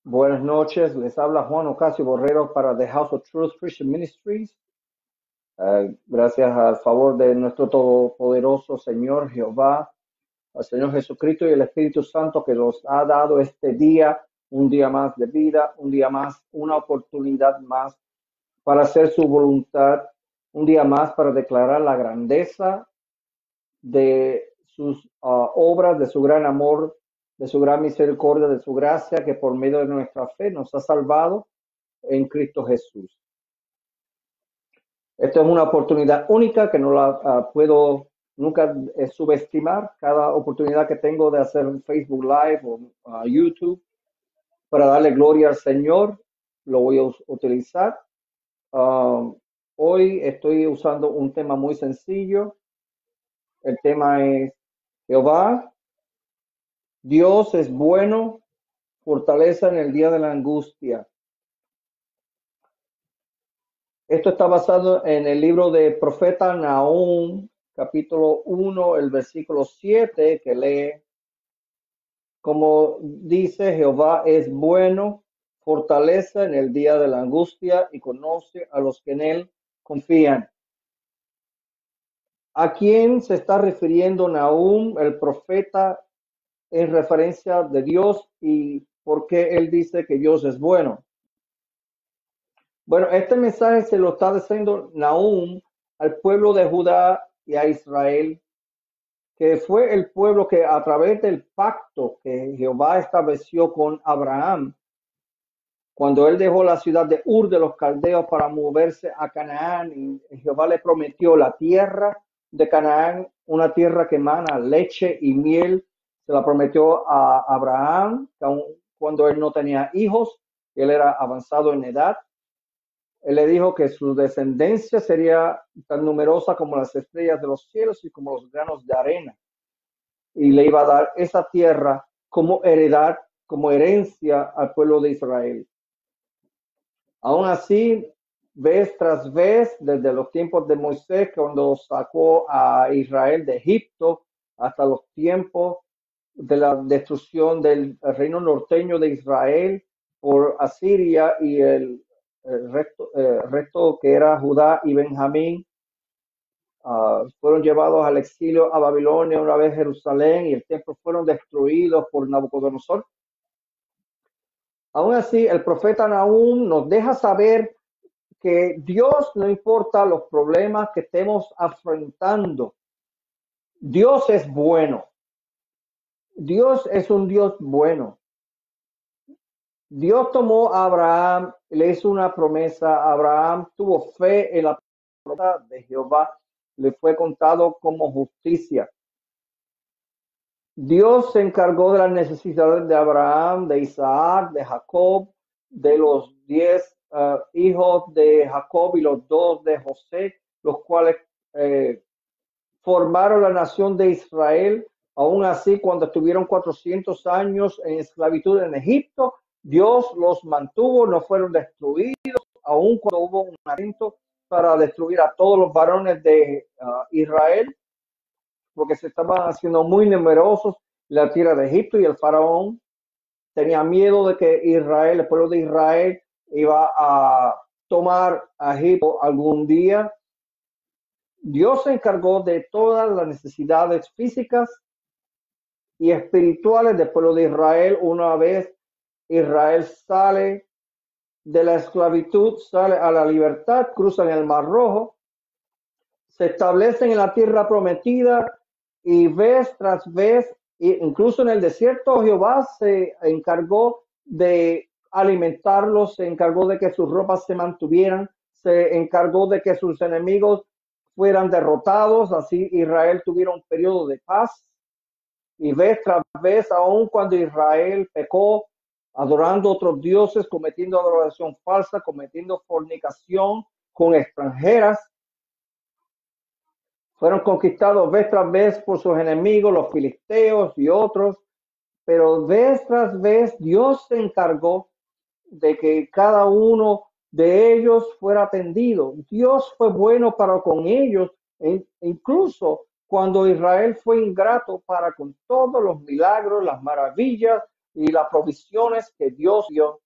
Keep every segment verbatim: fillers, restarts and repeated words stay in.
Buenas noches, les habla Juan Ocasio Borrero para The House of Truth Christian Ministries. Eh, gracias al favor de nuestro todopoderoso Señor Jehová, al Señor Jesucristo y el Espíritu Santo que nos ha dado este día, un día más de vida, un día más, una oportunidad más para hacer su voluntad, un día más para declarar la grandeza de sus uh, obras, de su gran amor, de su gran misericordia, de su gracia, que por medio de nuestra fe nos ha salvado en Cristo Jesús. Esta es una oportunidad única que no la uh, puedo nunca eh, subestimar. Cada oportunidad que tengo de hacer un Facebook Live o uh, YouTube para darle gloria al Señor, lo voy a utilizar. Uh, hoy estoy usando un tema muy sencillo. El tema es Jehová, Dios es bueno, fortaleza en el día de la angustia. Esto está basado en el libro de profeta Nahum, capítulo uno, el versículo siete, que lee, como dice, Jehová es bueno, fortaleza en el día de la angustia y conoce a los que en él confían. ¿A quién se está refiriendo Nahum, el profeta, en referencia de Dios y por qué él dice que Dios es bueno? Bueno, este mensaje se lo está diciendo Nahum al pueblo de Judá y a Israel, que fue el pueblo que a través del pacto que Jehová estableció con Abraham, cuando él dejó la ciudad de Ur de los Caldeos para moverse a Canaán, y Jehová le prometió la tierra de Canaán, una tierra que emana leche y miel, se la prometió a Abraham, cuando él no tenía hijos, él era avanzado en edad. Él le dijo que su descendencia sería tan numerosa como las estrellas de los cielos y como los granos de arena. Y le iba a dar esa tierra como heredad, como herencia al pueblo de Israel. Aún así, vez tras vez, desde los tiempos de Moisés, cuando sacó a Israel de Egipto, hasta los tiempos de la destrucción del reino norteño de Israel por Asiria y el el resto, eh, resto que era Judá y Benjamín, uh, fueron llevados al exilio a Babilonia, una vez Jerusalén y el templo fueron destruidos por Nabucodonosor. Aún así, el profeta Nahum nos deja saber que Dios, no importa los problemas que estemos afrontando, Dios es bueno. Dios es un Dios bueno. Dios tomó a Abraham, le hizo una promesa. Abraham tuvo fe en la promesa de Jehová, le fue contado como justicia. Dios se encargó de las necesidades de Abraham, de Isaac, de Jacob, de los diez uh, hijos de Jacob y los dos de José, los cuales eh, formaron la nación de Israel. Aún así, cuando estuvieron cuatrocientos años en esclavitud en Egipto, Dios los mantuvo, no fueron destruidos, aun cuando hubo un intento para destruir a todos los varones de uh, Israel, porque se estaban haciendo muy numerosos en la tierra de Egipto, y el faraón tenía miedo de que Israel, el pueblo de Israel, iba a tomar a Egipto algún día. Dios se encargó de todas las necesidades físicas y espirituales del pueblo de Israel. Una vez Israel sale de la esclavitud, sale a la libertad, cruzan el Mar Rojo, se establecen en la tierra prometida, y vez tras vez, incluso en el desierto, Jehová se encargó de alimentarlos, se encargó de que sus ropas se mantuvieran, se encargó de que sus enemigos fueran derrotados. Así Israel tuviera un periodo de paz. Y vez tras vez, aun cuando Israel pecó, adorando otros dioses, cometiendo adoración falsa, cometiendo fornicación con extranjeras, fueron conquistados vez tras vez por sus enemigos, los filisteos y otros, pero vez tras vez Dios se encargó de que cada uno de ellos fuera atendido. Dios fue bueno para con ellos, e incluso cuando Israel fue ingrato para con todos los milagros, las maravillas, y las provisiones que Dios dio.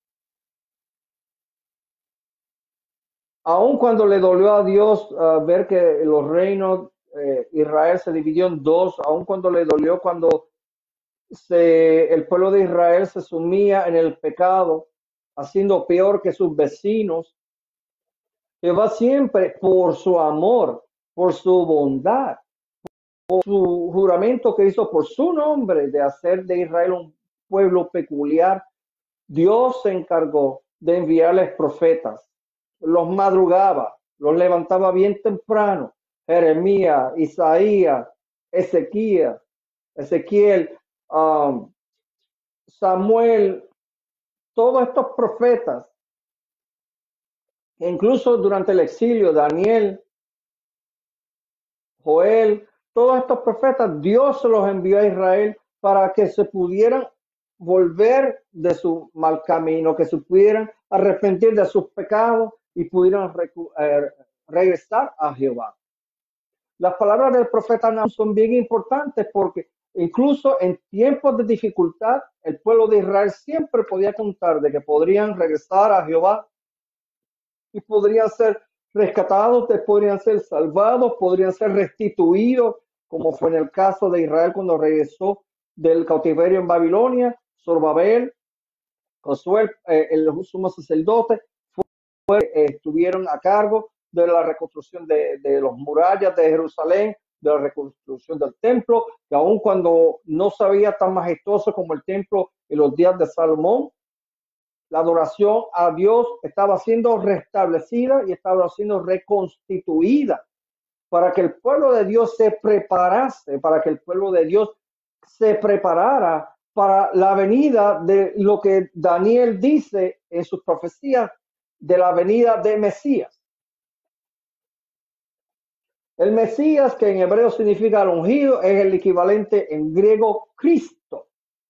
Aun cuando le dolió a Dios uh, ver que los reinos eh, Israel se dividió en dos, aun cuando le dolió cuando se, el pueblo de Israel se sumía en el pecado, haciendo peor que sus vecinos, Jehová siempre, por su amor, por su bondad, por su juramento que hizo por su nombre de hacer de Israel un pueblo peculiar, Dios se encargó de enviarles profetas. Los madrugaba, los levantaba bien temprano. Jeremías, Isaías, Ezequiel, Ezequiel, um, Samuel, todos estos profetas, incluso durante el exilio, Daniel, Joel, todos estos profetas, Dios se los envió a Israel para que se pudieran volver de su mal camino, que se pudieran arrepentir de sus pecados y pudieran eh, regresar a Jehová. Las palabras del profeta Nahum son bien importantes porque incluso en tiempos de dificultad, el pueblo de Israel siempre podía contar de que podrían regresar a Jehová y podrían ser rescatados, podrían ser salvados, podrían ser restituidos, como fue en el caso de Israel cuando regresó del cautiverio en Babilonia. Zorobabel, Josué, eh, el sumo sacerdote, fue, eh, estuvieron a cargo de la reconstrucción de, de los murallas de Jerusalén, de la reconstrucción del templo, que aun cuando no se veía tan majestuoso como el templo en los días de Salomón, la adoración a Dios estaba siendo restablecida y estaba siendo reconstituida para que el pueblo de Dios se preparase, para que el pueblo de Dios se preparara para la venida de lo que Daniel dice en sus profecías de la venida de Mesías. El Mesías, que en hebreo significa el ungido, es el equivalente en griego Cristo.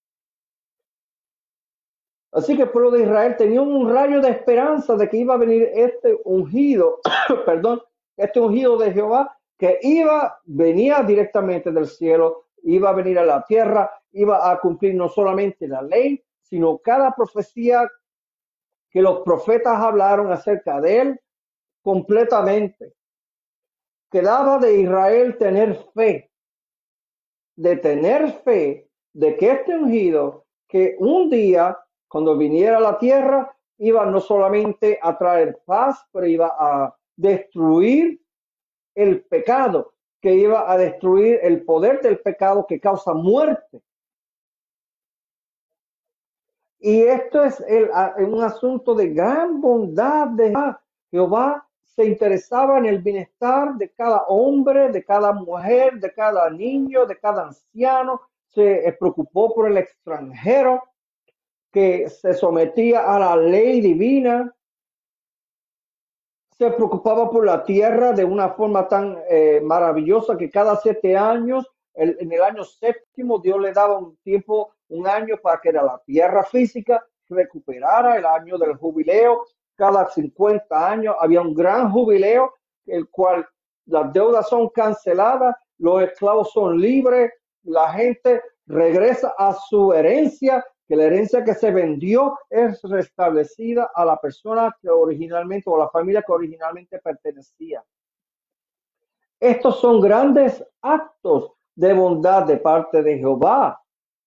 Así que el pueblo de Israel tenía un rayo de esperanza de que iba a venir este ungido, perdón, este ungido de Jehová, que iba, venía directamente del cielo, iba a venir a la tierra, iba a cumplir no solamente la ley, sino cada profecía que los profetas hablaron acerca de él completamente. Quedaba de Israel tener fe, de tener fe de que este ungido, que un día, cuando viniera a la tierra, iba no solamente a traer paz, pero iba a destruir el pecado, que iba a destruir el poder del pecado que causa muerte. Y esto es el, un asunto de gran bondad de Jehová. Jehová se interesaba en el bienestar de cada hombre, de cada mujer, de cada niño, de cada anciano. Se preocupó por el extranjero que se sometía a la ley divina. Se preocupaba por la tierra de una forma tan eh, maravillosa que cada siete años, el, en el año séptimo, Dios le daba un tiempo, un año para que la tierra física recuperara el año del jubileo. Cada cincuenta años había un gran jubileo, el cual las deudas son canceladas, los esclavos son libres, la gente regresa a su herencia, que la herencia que se vendió es restablecida a la persona que originalmente o a la familia que originalmente pertenecía. Estos son grandes actos de bondad de parte de Jehová.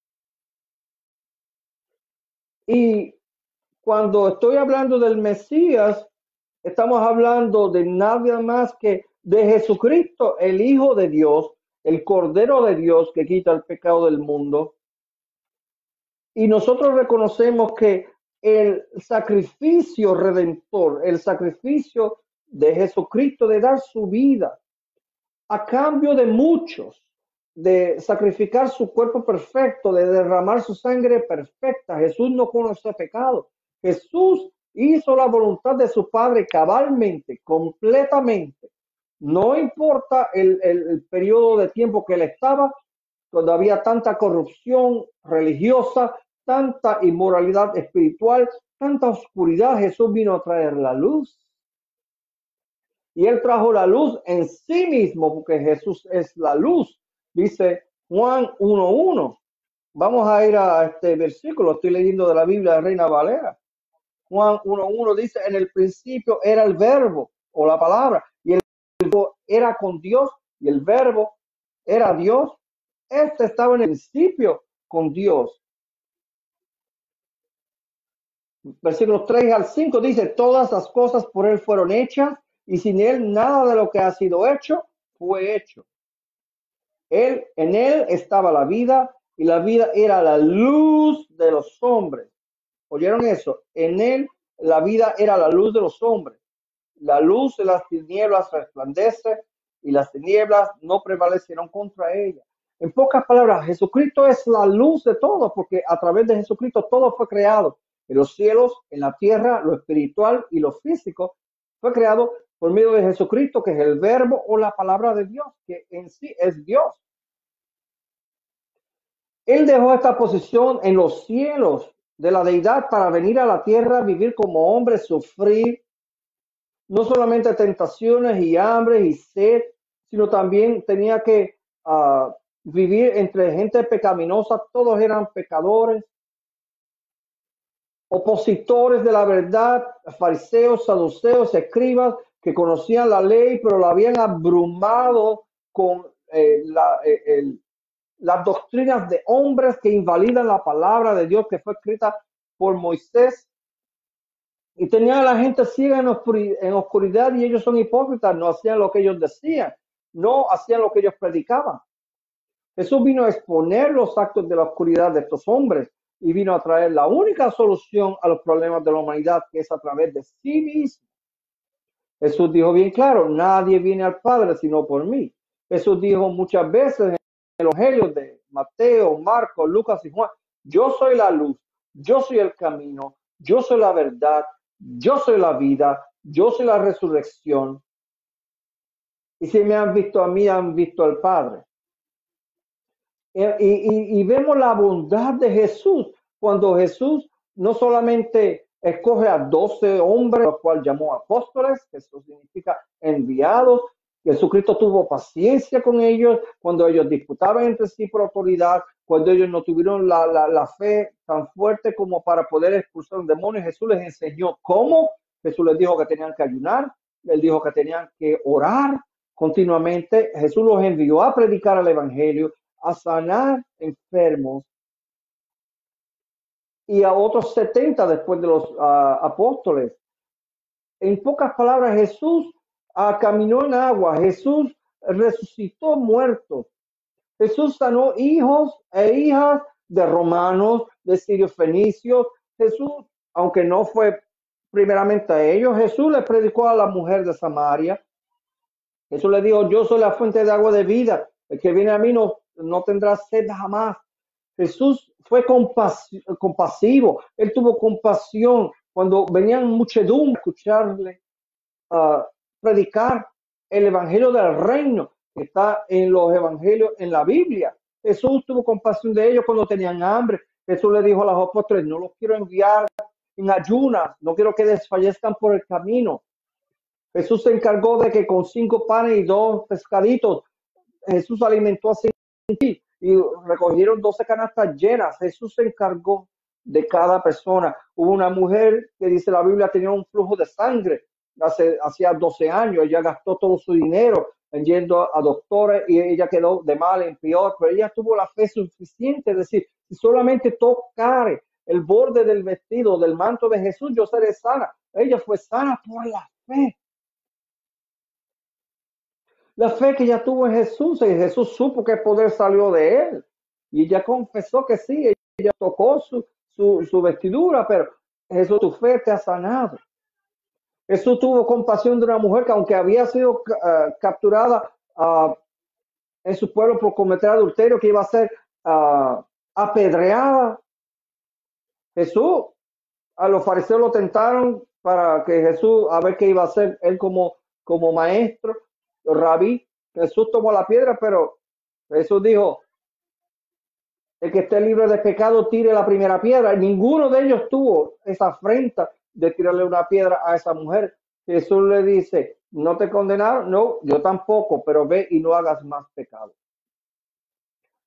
Y cuando estoy hablando del Mesías, estamos hablando de nada más que de Jesucristo, el Hijo de Dios, el Cordero de Dios que quita el pecado del mundo. Y nosotros reconocemos que el sacrificio redentor, el sacrificio de Jesucristo de dar su vida a cambio de muchos, de sacrificar su cuerpo perfecto, de derramar su sangre perfecta. Jesús no conoce pecado. Jesús hizo la voluntad de su Padre cabalmente, completamente. No importa el, el, el periodo de tiempo que él estaba, cuando había tanta corrupción religiosa, tanta inmoralidad espiritual, tanta oscuridad, Jesús vino a traer la luz. Y él trajo la luz en sí mismo, porque Jesús es la luz, dice Juan uno uno. Vamos a ir a este versículo, estoy leyendo de la Biblia de Reina Valera. Juan uno uno dice, en el principio era el verbo o la palabra, y el verbo era con Dios, y el verbo era Dios. Este estaba en el principio con Dios. Versículos tres al cinco dice, todas las cosas por él fueron hechas, y sin él nada de lo que ha sido hecho fue hecho. Él, en él estaba la vida, y la vida era la luz de los hombres. ¿Oyeron eso? En él la vida era la luz de los hombres. La luz de las tinieblas resplandece, y las tinieblas no prevalecieron contra ella. En pocas palabras, Jesucristo es la luz de todo, porque a través de Jesucristo todo fue creado. En los cielos, en la tierra, lo espiritual y lo físico fue creado por medio de Jesucristo, que es el verbo o la palabra de Dios, que en sí es Dios. Él dejó esta posición en los cielos de la deidad para venir a la tierra, vivir como hombre, sufrir no solamente tentaciones y hambre y sed, sino también tenía que uh, vivir entre gente pecaminosa. Todos eran pecadores, opositores de la verdad, fariseos, saduceos, escribas, que conocían la ley, pero la habían abrumado con eh, la, eh, el, las doctrinas de hombres que invalidan la palabra de Dios que fue escrita por Moisés. Y tenían a la gente ciega en, oscuridad, en oscuridad, y ellos son hipócritas, no hacían lo que ellos decían, no hacían lo que ellos predicaban. Jesús vino a exponer los actos de la oscuridad de estos hombres y vino a traer la única solución a los problemas de la humanidad, que es a través de sí mismo. Jesús dijo bien claro, nadie viene al Padre sino por mí. Jesús dijo muchas veces en el Evangelio de Mateo, Marcos, Lucas y Juan, yo soy la luz, yo soy el camino, yo soy la verdad, yo soy la vida, yo soy la resurrección. Y si me han visto a mí, han visto al Padre. Y, y, y vemos la bondad de Jesús cuando Jesús no solamente escoge a doce hombres, los cuales llamó apóstoles, que eso significa enviados. Jesucristo tuvo paciencia con ellos cuando ellos disputaban entre sí por autoridad, cuando ellos no tuvieron la, la, la fe tan fuerte como para poder expulsar un demonio. Jesús les enseñó cómo. Jesús les dijo que tenían que ayunar, él dijo que tenían que orar continuamente. Jesús los envió a predicar el evangelio, a sanar enfermos, y a otros setenta después de los uh, apóstoles. En pocas palabras, Jesús uh, caminó en agua, Jesús resucitó muertos, Jesús sanó hijos e hijas de romanos, de sirios fenicios. Jesús, aunque no fue primeramente a ellos, Jesús le predicó a la mujer de Samaria. Jesús le dijo, yo soy la fuente de agua de vida, el que viene a mí no, no tendrá sed jamás. Jesús fue compasi compasivo, él tuvo compasión cuando venían muchedumbre a escucharle uh, predicar el evangelio del reino que está en los evangelios en la Biblia. Jesús tuvo compasión de ellos cuando tenían hambre. Jesús le dijo a los apóstoles, no los quiero enviar en ayunas, no quiero que desfallezcan por el camino. Jesús se encargó de que con cinco panes y dos pescaditos, Jesús alimentó a cinco y recogieron doce canastas llenas. Jesús se encargó de cada persona. Hubo una mujer que dice la Biblia tenía un flujo de sangre hace hacía doce años. Ella gastó todo su dinero yendo a doctores y ella quedó de mal en peor, pero ella tuvo la fe suficiente, es decir, si solamente tocar el borde del vestido, del manto de Jesús, yo seré sana. Ella fue sana por la fe. La fe que ella tuvo en Jesús, y Jesús supo que el poder salió de él. Y ella confesó que sí, ella tocó su, su, su vestidura, pero Jesús, tu fe te ha sanado. Jesús tuvo compasión de una mujer que aunque había sido uh, capturada uh, en su pueblo por cometer adulterio, que iba a ser uh, apedreada. Jesús, a los fariseos lo tentaron para que Jesús, a ver qué iba a hacer él como, como maestro. Rabí, Jesús tomó la piedra, pero Jesús dijo, el que esté libre de pecado tire la primera piedra. Ninguno de ellos tuvo esa afrenta de tirarle una piedra a esa mujer. Jesús le dice, ¿no te condenaron? No, yo tampoco, pero ve y no hagas más pecado.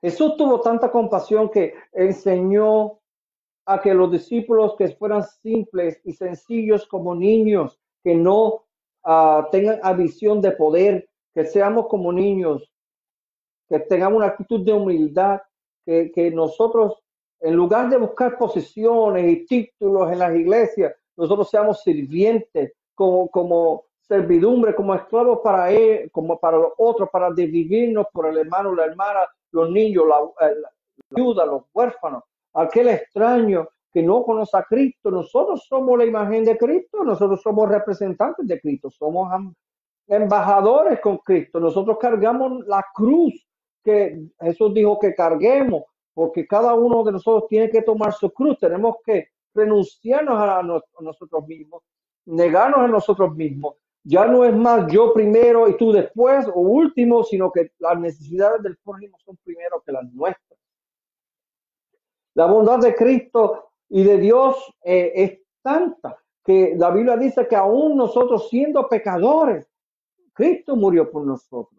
Jesús tuvo tanta compasión que enseñó a que los discípulos que fueran simples y sencillos como niños, que no uh, tengan ambición de poder, que seamos como niños, que tengamos una actitud de humildad, que, que nosotros, en lugar de buscar posiciones y títulos en las iglesias, nosotros seamos sirvientes, como, como servidumbre, como esclavos para él, como para los otros, para dividirnos por el hermano, la hermana, los niños, la, la, la viuda, los huérfanos, aquel extraño que no conoce a Cristo. Nosotros somos la imagen de Cristo, nosotros somos representantes de Cristo, somos embajadores con Cristo. Nosotros cargamos la cruz que Jesús dijo que carguemos, porque cada uno de nosotros tiene que tomar su cruz. Tenemos que renunciarnos a, nos, a nosotros mismos, negarnos a nosotros mismos. Ya no es más yo primero y tú después o último, sino que las necesidades del prójimo son primero que las nuestras. La bondad de Cristo y de Dios eh, es tanta que la Biblia dice que aún nosotros siendo pecadores, Cristo murió por nosotros.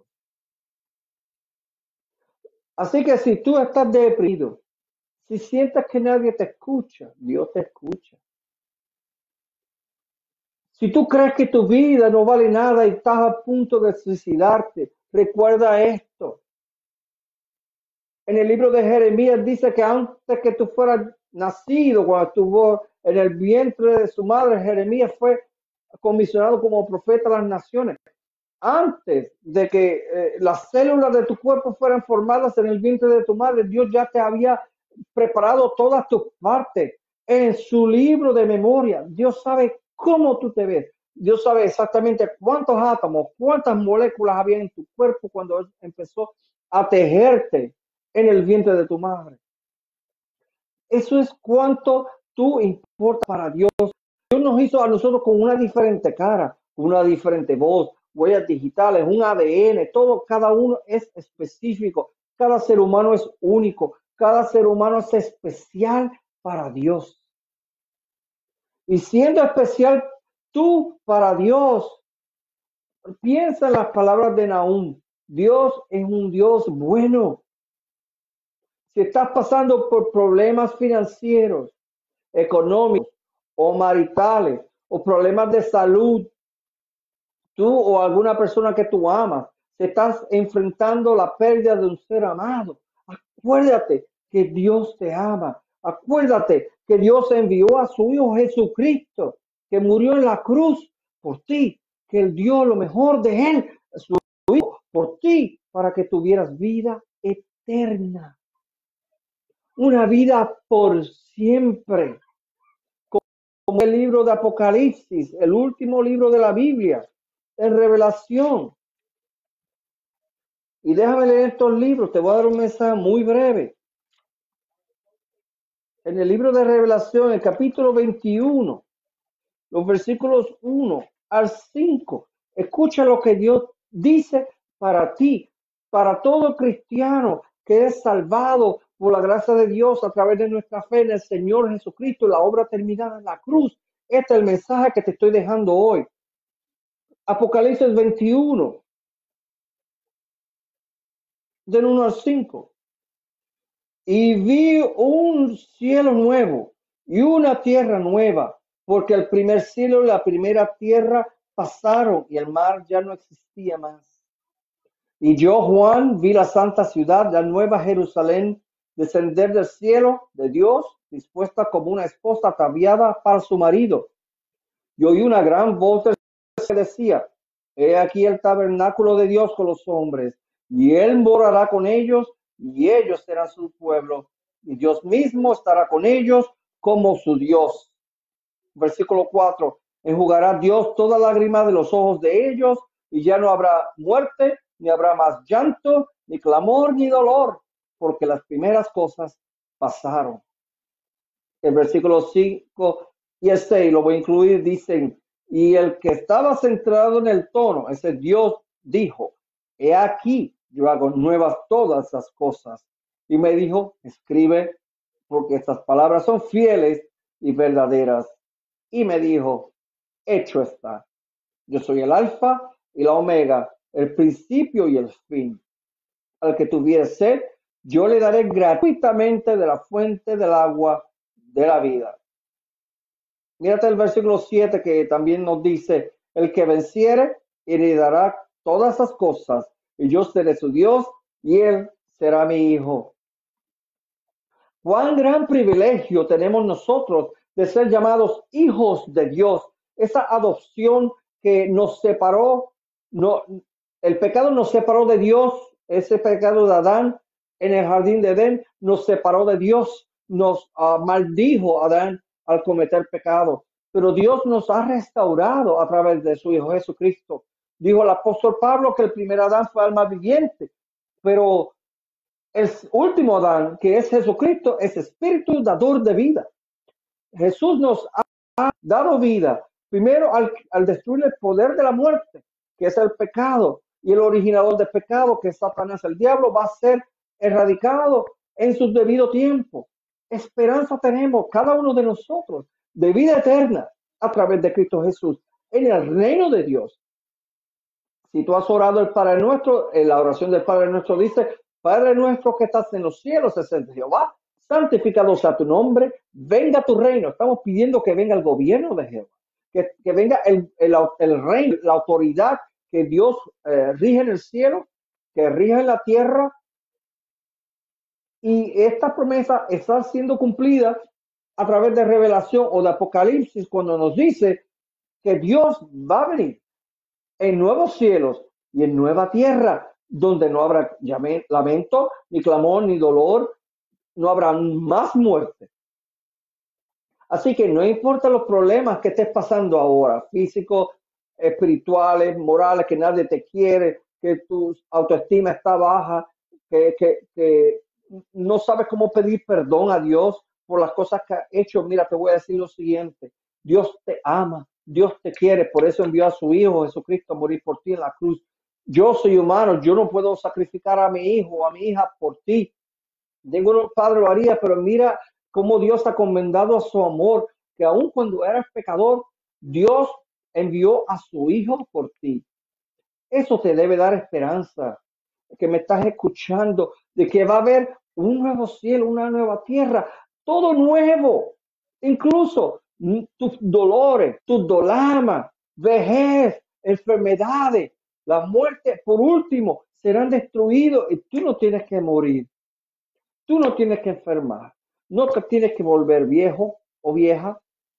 Así que si tú estás deprimido, si sientes que nadie te escucha, Dios te escucha. Si tú crees que tu vida no vale nada y estás a punto de suicidarte, recuerda esto. En el libro de Jeremías dice que antes que tú fueras nacido, cuando estuvo en el vientre de su madre, Jeremías fue comisionado como profeta a las naciones. Antes de que eh, las células de tu cuerpo fueran formadas en el vientre de tu madre, Dios ya te había preparado todas tus partes en su libro de memoria. Dios sabe cómo tú te ves. Dios sabe exactamente cuántos átomos, cuántas moléculas había en tu cuerpo cuando Él empezó a tejerte en el vientre de tu madre. Eso es cuánto tú importas para Dios. Dios nos hizo a nosotros con una diferente cara, una diferente voz, huellas digitales, un A D N, todo, cada uno es específico, cada ser humano es único, cada ser humano es especial para Dios. Y siendo especial tú para Dios, piensa en las palabras de Nahum, Dios es un Dios bueno. Si estás pasando por problemas financieros, económicos o maritales o problemas de salud, tú o alguna persona que tú amas, te estás enfrentando la pérdida de un ser amado, acuérdate que Dios te ama. Acuérdate que Dios envió a su Hijo Jesucristo, que murió en la cruz por ti, que Él dio lo mejor de Él, su Hijo, por ti, para que tuvieras vida eterna. Una vida por siempre. Como el libro de Apocalipsis, el último libro de la Biblia, en Revelación. Y déjame leer estos libros, te voy a dar un mensaje muy breve. En el libro de Revelación, el capítulo veintiuno, los versículos uno al cinco, escucha lo que Dios dice para ti, para todo cristiano que es salvado por la gracia de Dios a través de nuestra fe en el Señor Jesucristo, la obra terminada en la cruz. Este es el mensaje que te estoy dejando hoy. Apocalipsis veintiuno, del uno al cinco. Y vi un cielo nuevo y una tierra nueva, porque el primer cielo y la primera tierra pasaron y el mar ya no existía más. Y yo, Juan, vi la santa ciudad, la nueva Jerusalén, descender del cielo de Dios, dispuesta como una esposa ataviada para su marido. Y oí una gran voz del cielo que decía: he aquí el tabernáculo de Dios con los hombres, y él morará con ellos, y ellos serán su pueblo, y Dios mismo estará con ellos como su Dios. Versículo cuatro. Enjugará Dios toda lágrima de los ojos de ellos, y ya no habrá muerte, ni habrá más llanto, ni clamor, ni dolor, porque las primeras cosas pasaron. El versículo cinco y el seis, lo voy a incluir, dicen: y el que estaba centrado en el trono, ese Dios, dijo: he aquí, yo hago nuevas todas las cosas. Y me dijo: escribe, porque estas palabras son fieles y verdaderas. Y me dijo: hecho está. Yo soy el alfa y la omega, el principio y el fin. Al que tuviere sed, yo le daré gratuitamente de la fuente del agua de la vida. Mírate el versículo siete que también nos dice, el que venciere heredará todas esas cosas y yo seré su Dios y él será mi hijo. Cuán gran privilegio tenemos nosotros de ser llamados hijos de Dios. Esa adopción que nos separó, no, el pecado nos separó de Dios, ese pecado de Adán en el jardín de Edén nos separó de Dios, nos uh, maldijo a Adán al cometer pecado. Pero Dios nos ha restaurado a través de su Hijo Jesucristo. Dijo el apóstol Pablo que el primer Adán fue alma viviente, pero el último Adán, que es Jesucristo, es espíritu dador de vida. Jesús nos ha dado vida, primero al, al destruir el poder de la muerte, que es el pecado, y el originador del pecado, que es Satanás, el diablo, va a ser erradicado en su debido tiempo. Esperanza tenemos cada uno de nosotros de vida eterna a través de Cristo Jesús en el reino de Dios. Si tú has orado el Padre Nuestro, en la oración del Padre Nuestro dice, Padre nuestro que estás en los cielos, es el Jehová, santificado sea tu nombre, venga tu reino. Estamos pidiendo que venga el gobierno de Jehová, que, que venga el, el, el reino, la autoridad que Dios eh, rige en el cielo, que rige en la tierra. Y esta promesa está siendo cumplida a través de revelación o de Apocalipsis, cuando nos dice que Dios va a venir en nuevos cielos y en nueva tierra, donde no habrá lamento, ni clamor, ni dolor, no habrá más muerte. Así que no importa los problemas que estés pasando ahora, físicos, espirituales, morales, que nadie te quiere, que tu autoestima está baja, que, que, que no sabes cómo pedir perdón a Dios por las cosas que has hecho. Mira, te voy a decir lo siguiente, Dios te ama, Dios te quiere, por eso envió a su Hijo Jesucristo a morir por ti en la cruz. Yo soy humano, yo no puedo sacrificar a mi hijo o a mi hija por ti. Ninguno padre lo haría, pero mira cómo Dios ha comendado a su amor, que aun cuando eras pecador, Dios envió a su Hijo por ti. Eso te debe dar esperanza, que me estás escuchando, de que va a haber un nuevo cielo, una nueva tierra, todo nuevo, incluso tus dolores, tus dolamas, vejez, enfermedades, la muerte, por último, serán destruidos y tú no tienes que morir. Tú no tienes que enfermar, no te tienes que volver viejo o vieja,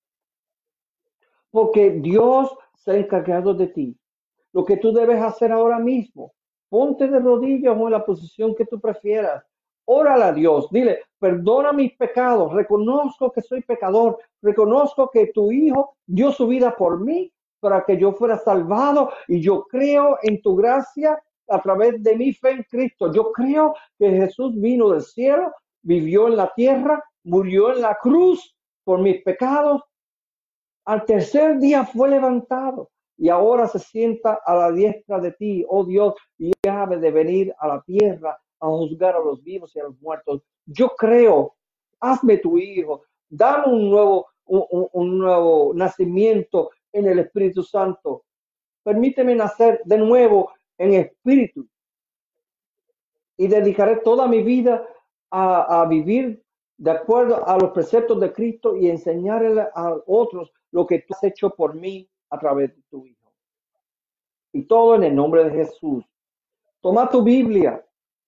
porque Dios se ha encargado de ti. Lo que tú debes hacer ahora mismo, ponte de rodillas o en la posición que tú prefieras. Órale a Dios, dile, perdona mis pecados, reconozco que soy pecador, reconozco que tu Hijo dio su vida por mí para que yo fuera salvado y yo creo en tu gracia a través de mi fe en Cristo. Yo creo que Jesús vino del cielo, vivió en la tierra, murió en la cruz por mis pecados. Al tercer día fue levantado y ahora se sienta a la diestra de ti, oh Dios, y ha de venir a la tierra a juzgar a los vivos y a los muertos. Yo creo, hazme tu hijo, dame un nuevo, un, un nuevo nacimiento en el Espíritu Santo. Permíteme nacer de nuevo en espíritu y dedicaré toda mi vida a, a vivir de acuerdo a los preceptos de Cristo y enseñarle a otros lo que tú has hecho por mí a través de tu Hijo. Y todo en el nombre de Jesús. Toma tu Biblia.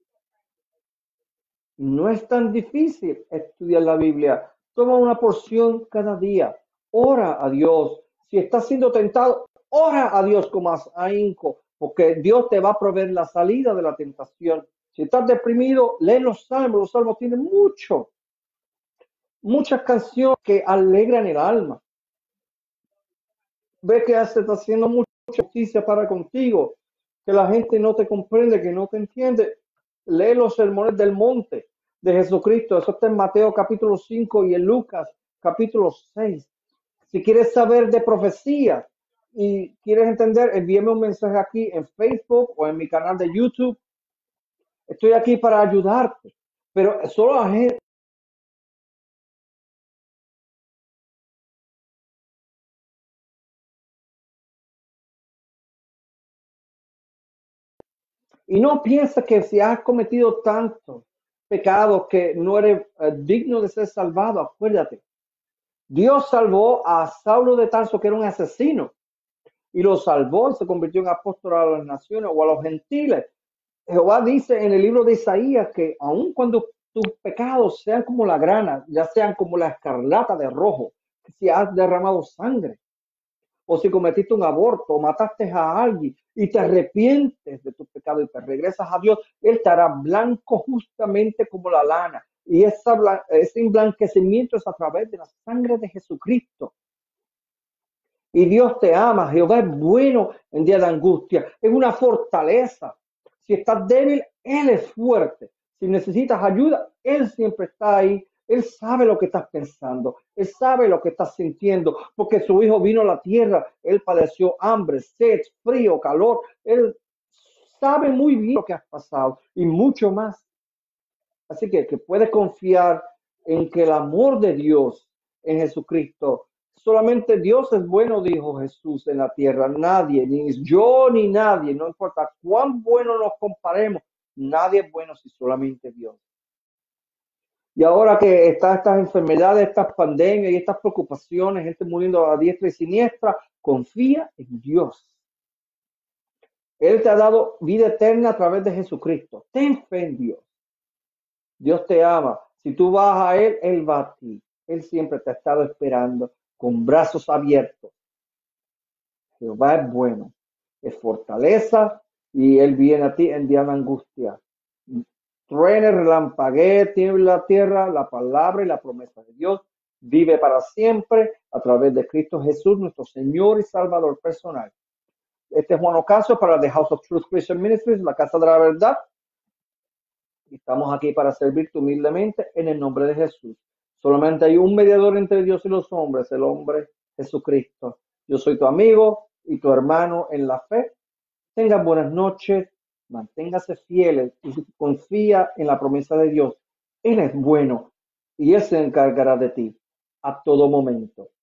No es tan difícil estudiar la Biblia. Toma una porción cada día. Ora a Dios. Si estás siendo tentado, ora a Dios con más ahínco, porque Dios te va a proveer la salida de la tentación. Si estás deprimido, lee los salmos. Los salmos tienen mucho, muchas canciones que alegran el alma. Ve que se está haciendo mucha justicia para contigo, que la gente no te comprende, que no te entiende. Lee los sermones del monte de Jesucristo. Eso está en Mateo capítulo cinco y en Lucas capítulo seis. Si quieres saber de profecía y quieres entender, envíame un mensaje aquí en Facebook o en mi canal de YouTube. Estoy aquí para ayudarte, pero solo la gente y no piensa que si has cometido tanto pecados que no eres eh, digno de ser salvado, acuérdate. Dios salvó a Saulo de Tarso, que era un asesino, y lo salvó y se convirtió en apóstol a las naciones o a los gentiles. Jehová dice en el libro de Isaías que aun cuando tus pecados sean como la grana, ya sean como la escarlata de rojo, si has derramado sangre, o si cometiste un aborto, o mataste a alguien y te arrepientes de tus pecados y te regresas a Dios, Él te hará blanco justamente como la lana. Y esa, ese emblanquecimiento es a través de la sangre de Jesucristo. Y Dios te ama, Jehová es bueno en día de angustia, es una fortaleza. Si estás débil, Él es fuerte. Si necesitas ayuda, Él siempre está ahí. Él sabe lo que estás pensando, Él sabe lo que estás sintiendo, porque su Hijo vino a la tierra, Él padeció hambre, sed, frío, calor. Él sabe muy bien lo que has pasado y mucho más. Así que, que puedes confiar en que el amor de Dios en Jesucristo, solamente Dios es bueno, dijo Jesús en la tierra. Nadie, ni yo ni nadie, no importa cuán bueno nos comparemos, nadie es bueno si solamente Dios. Y ahora que están estas enfermedades, estas pandemias y estas preocupaciones, gente muriendo a diestra y siniestra, confía en Dios. Él te ha dado vida eterna a través de Jesucristo. Ten fe en Dios. Dios te ama. Si tú vas a Él, Él va a ti. Él siempre te ha estado esperando con brazos abiertos. Jehová es bueno, es fortaleza y Él viene a ti en día de angustia. Truene, relampaguee, tiembla la tierra, la palabra y la promesa de Dios vive para siempre a través de Cristo Jesús, nuestro Señor y Salvador personal. Este es Juan Ocasio para The House of Truth Christian Ministries, la Casa de la Verdad. Estamos aquí para servirte humildemente en el nombre de Jesús. Solamente hay un mediador entre Dios y los hombres, el hombre Jesucristo. Yo soy tu amigo y tu hermano en la fe. Tengan buenas noches, manténgase fieles y confía en la promesa de Dios. Él es bueno y Él se encargará de ti a todo momento.